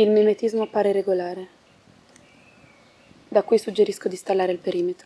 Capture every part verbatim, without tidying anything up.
Il mimetismo appare regolare. Da qui suggerisco di installare il perimetro.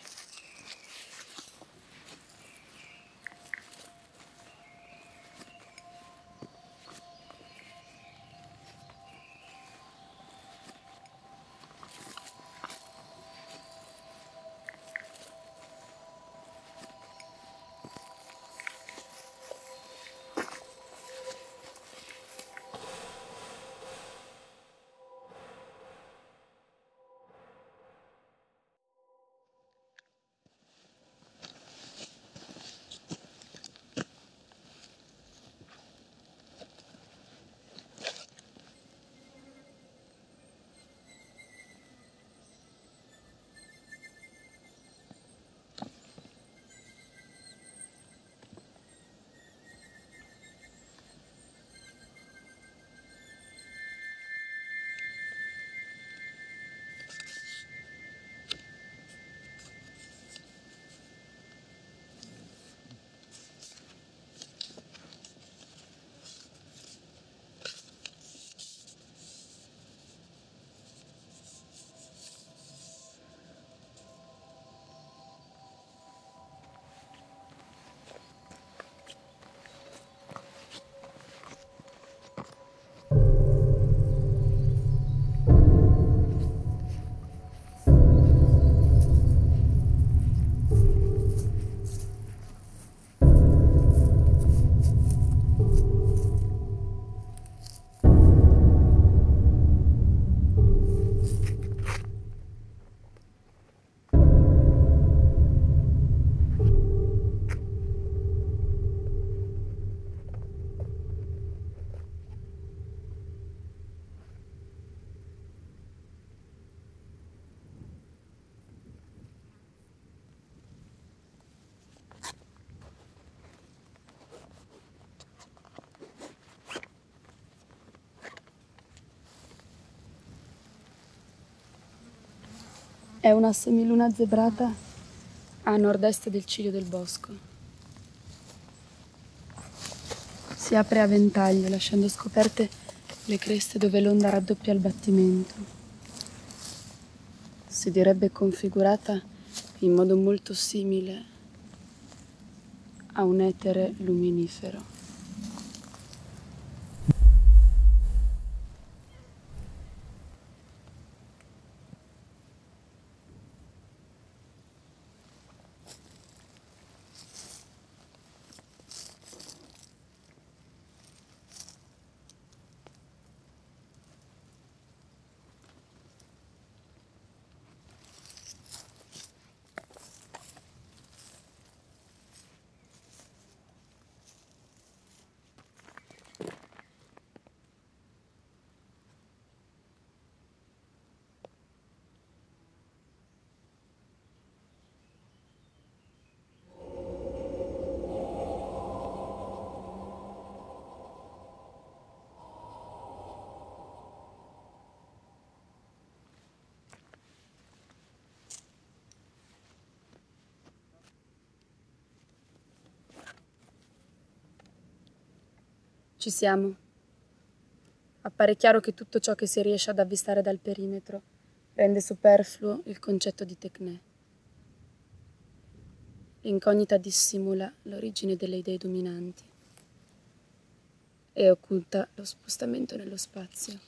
È una semiluna zebrata a nord-est del ciglio del bosco. Si apre a ventaglio, lasciando scoperte le creste dove l'onda raddoppia il battimento. Si direbbe configurata in modo molto simile a un etere luminifero. Ci siamo. Appare chiaro che tutto ciò che si riesce ad avvistare dal perimetro rende superfluo il concetto di tecnè. L'incognita dissimula l'origine delle idee dominanti e occulta lo spostamento nello spazio.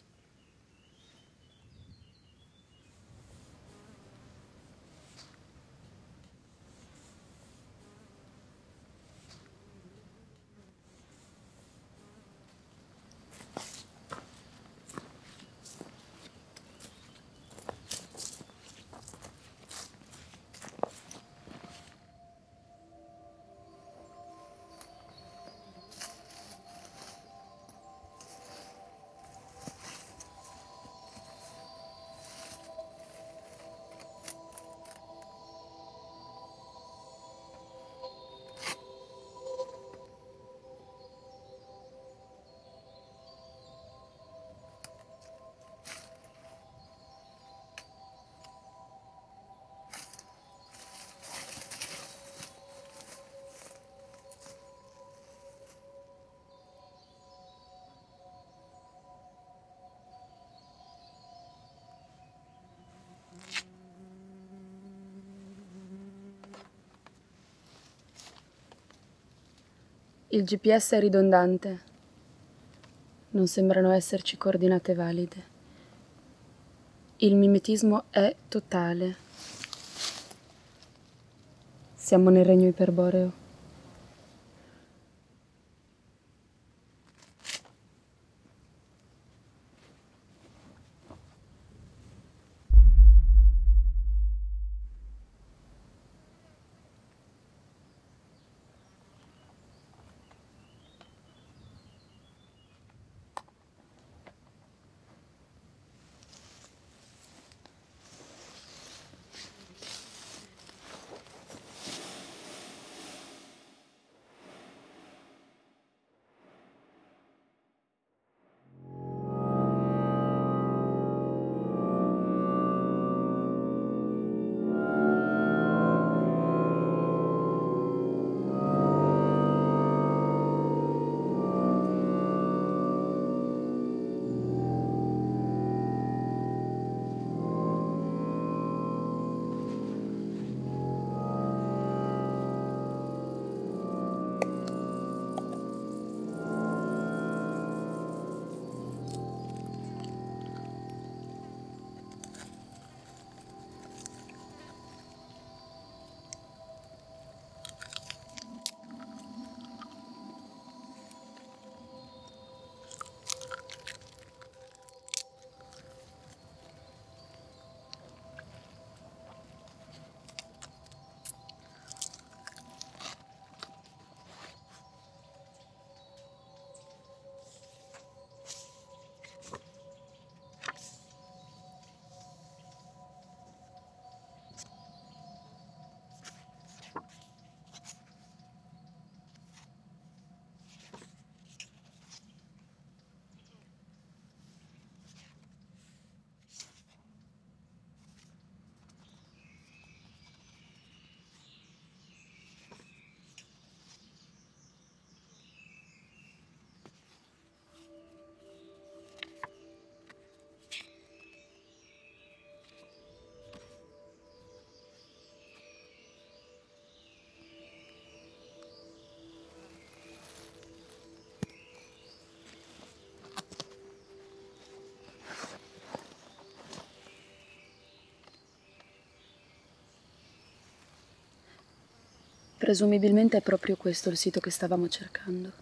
Il G P S è ridondante. Non sembrano esserci coordinate valide. Il mimetismo è totale. Siamo nel regno iperboreo. Presumibilmente è proprio questo il sito che stavamo cercando.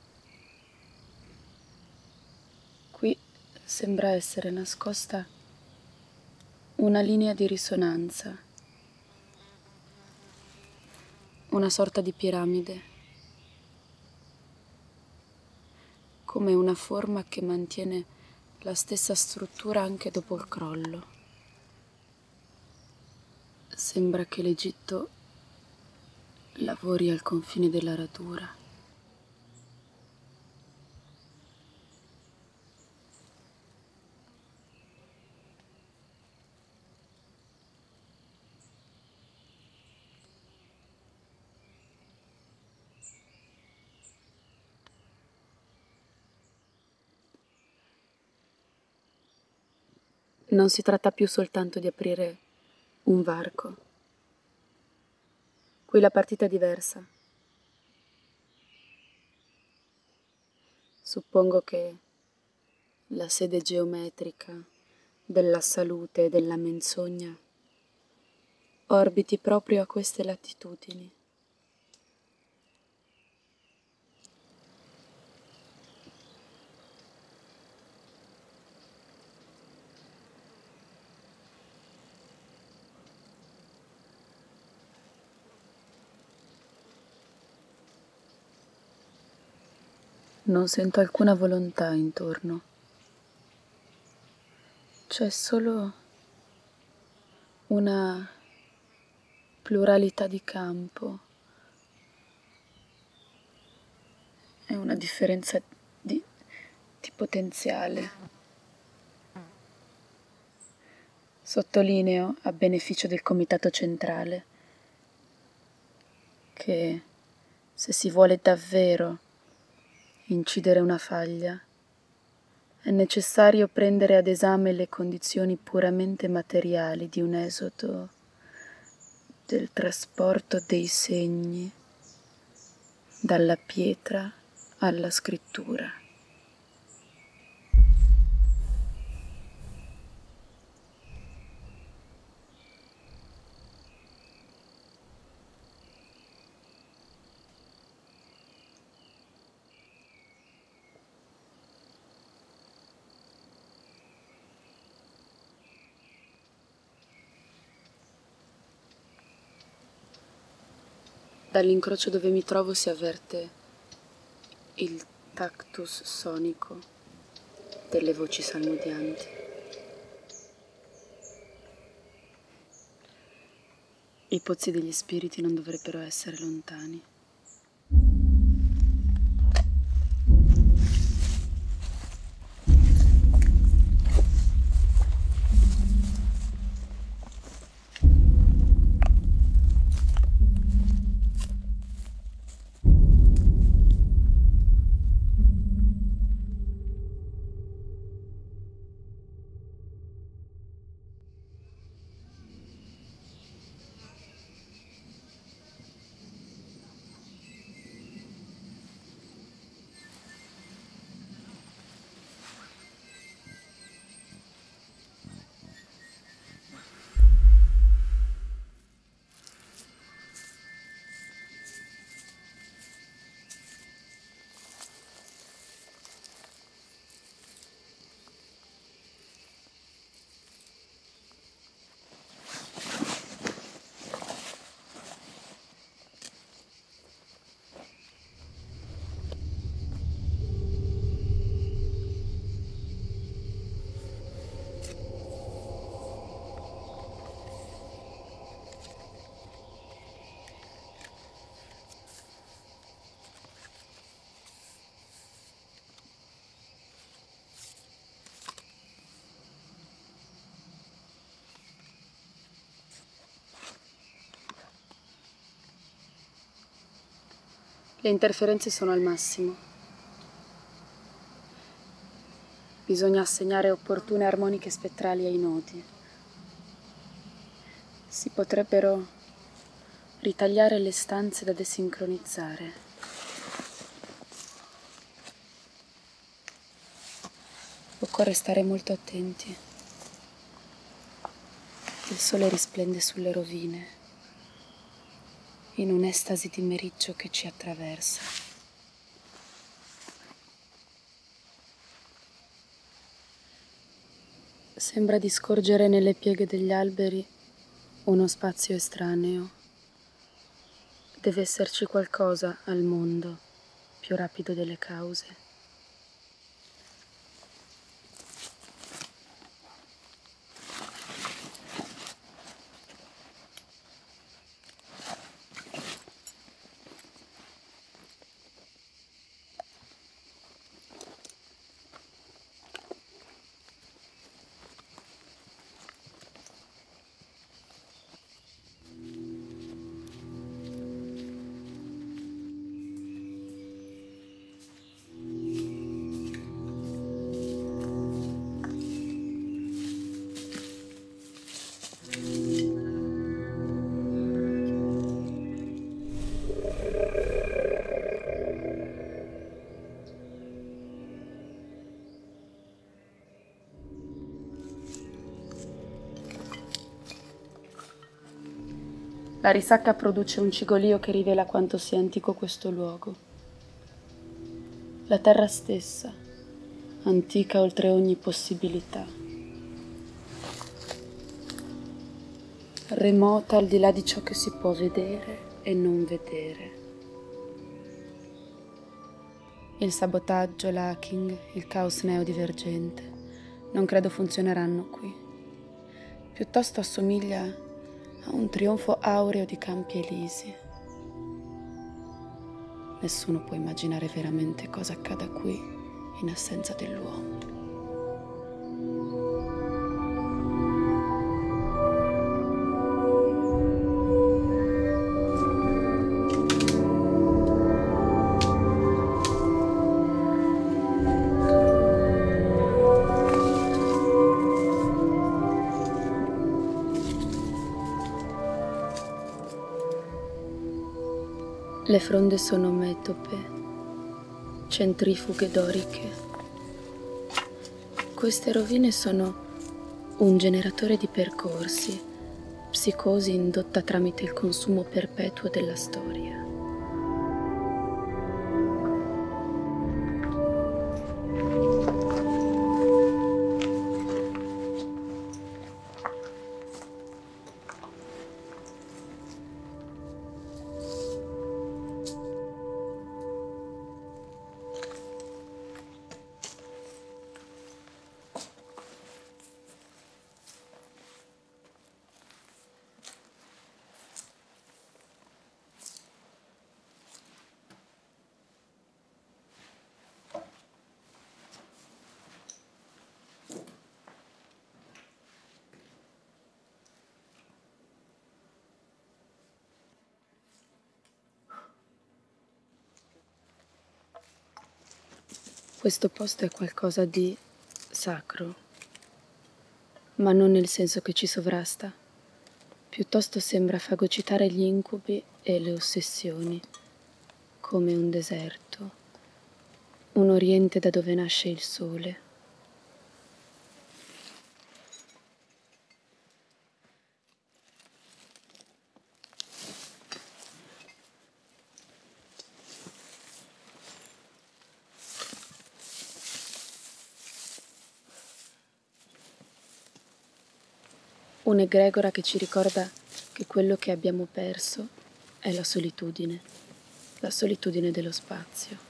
Qui sembra essere nascosta una linea di risonanza, una sorta di piramide, come una forma che mantiene la stessa struttura anche dopo il crollo. Sembra che l'Egitto lavori al confine della radura. Non si tratta più soltanto di aprire un varco. Qui la partita è diversa. Suppongo che la sede geometrica della salute e della menzogna orbiti proprio a queste latitudini. Non sento alcuna volontà intorno. C'è solo una pluralità di campo e una differenza di, di potenziale. Sottolineo, a beneficio del comitato centrale, che se si vuole davvero incidere una faglia, è necessario prendere ad esame le condizioni puramente materiali di un esodo del trasporto dei segni dalla pietra alla scrittura. Dall'incrocio dove mi trovo si avverte il tactus sonico delle voci salmodianti. I pozzi degli spiriti non dovrebbero essere lontani. Le interferenze sono al massimo. Bisogna assegnare opportune armoniche spettrali ai nodi. Si potrebbero ritagliare le stanze da desincronizzare. Occorre stare molto attenti. Il sole risplende sulle rovine, in un'estasi di meriggio che ci attraversa. Sembra di scorgere nelle pieghe degli alberi uno spazio estraneo. Deve esserci qualcosa al mondo più rapido delle cause. La risacca produce un cigolio che rivela quanto sia antico questo luogo. La terra stessa, antica oltre ogni possibilità. Remota al di là di ciò che si può vedere e non vedere. Il sabotaggio, l'hacking, il caos neodivergente non credo funzioneranno qui. Piuttosto assomiglia a un trionfo aureo di campi elisi. Nessuno può immaginare veramente cosa accada qui in assenza dell'uomo. Le fronde sono metope, centrifughe doriche. Queste rovine sono un generatore di percorsi, psicosi indotta tramite il consumo perpetuo della storia. Questo posto è qualcosa di sacro, ma non nel senso che ci sovrasta. Piuttosto sembra fagocitare gli incubi e le ossessioni, come un deserto, un oriente da dove nasce il sole. Un'egregora che ci ricorda che quello che abbiamo perso è la solitudine, la solitudine dello spazio.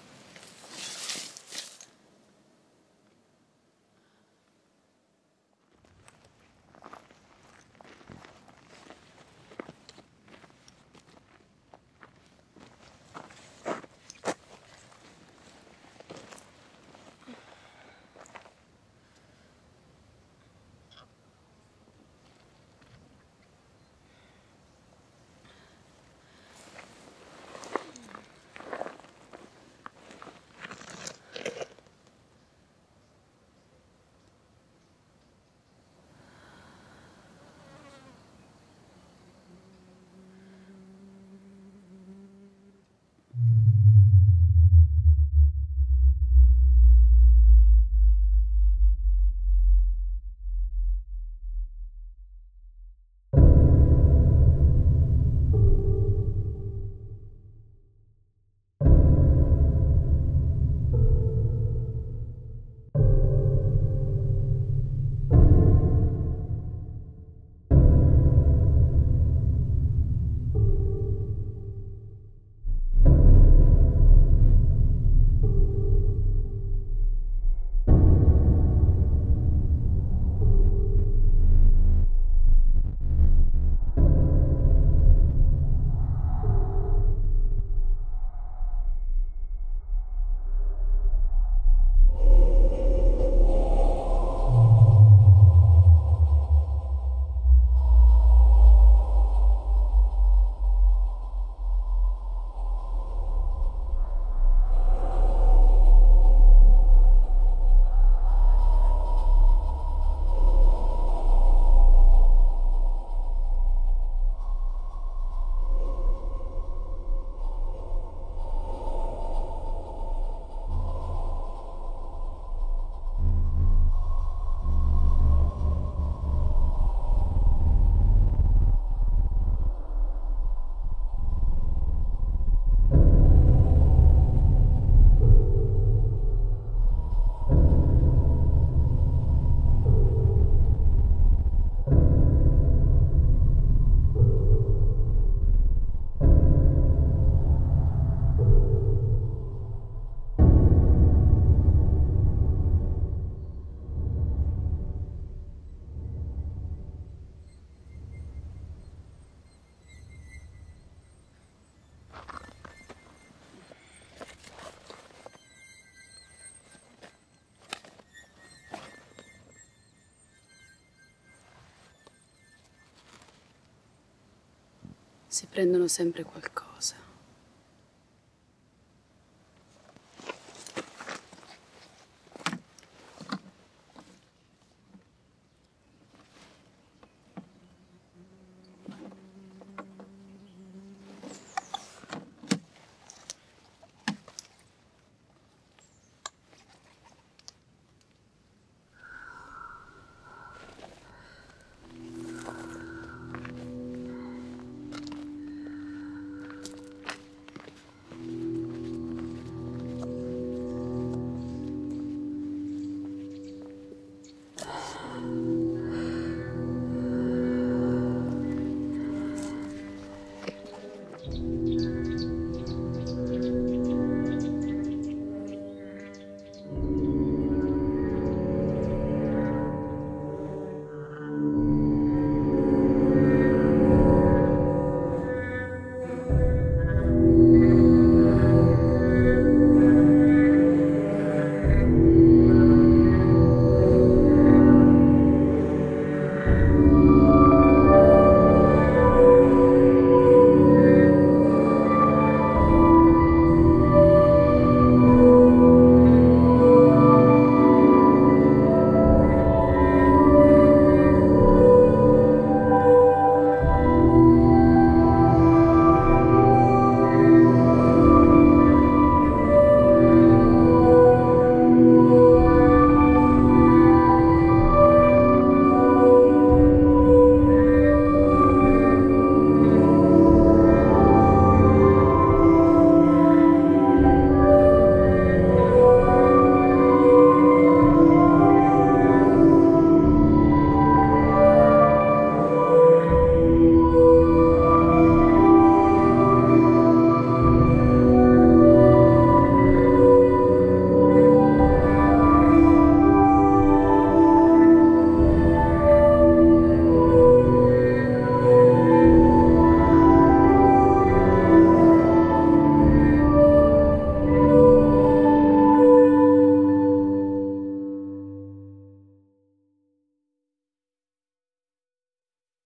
Si prendono sempre qualcosa.